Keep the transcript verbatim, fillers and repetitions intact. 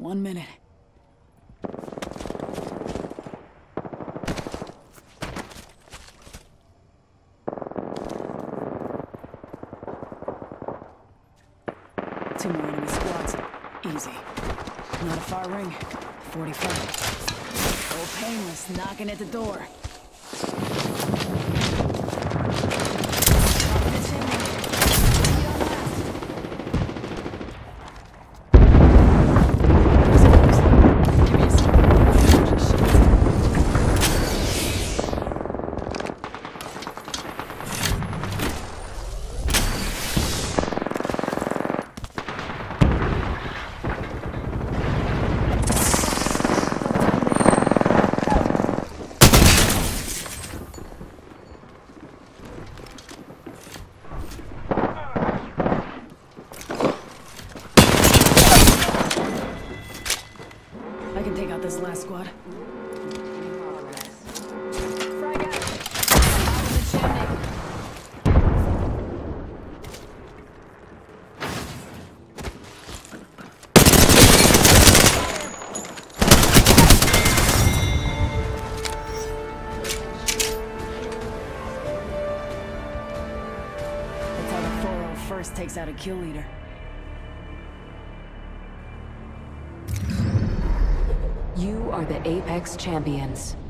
One minute. Two more enemy squads. Easy. Not a far ring. forty-five. Old Painless knocking at the door. I can take out this last squad. Frag out. Out of the chimney. That's how the four oh first takes out a kill leader. You are the Apex Champions.